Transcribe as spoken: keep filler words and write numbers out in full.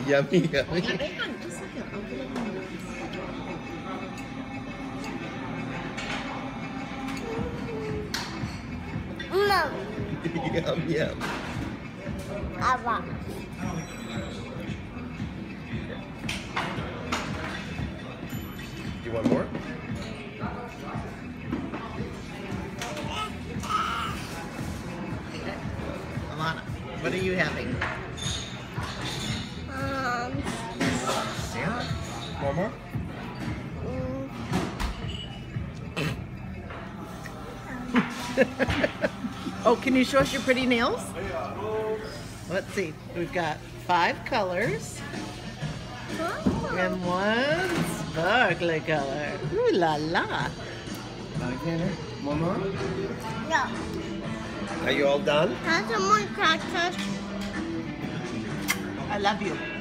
Yummy, yummy. Yeah, hang on, just a second. I'll put it in there. Mom. Yum, yum. Ava. Do you want more? Alana, what are you having? Um. Yeah. One more? Oh, can you show us your pretty nails? Let's see. We've got five colors and one sparkly color. Ooh la la. Okay. One more? Yeah. Are you all done? Has someone cracked us? I love you.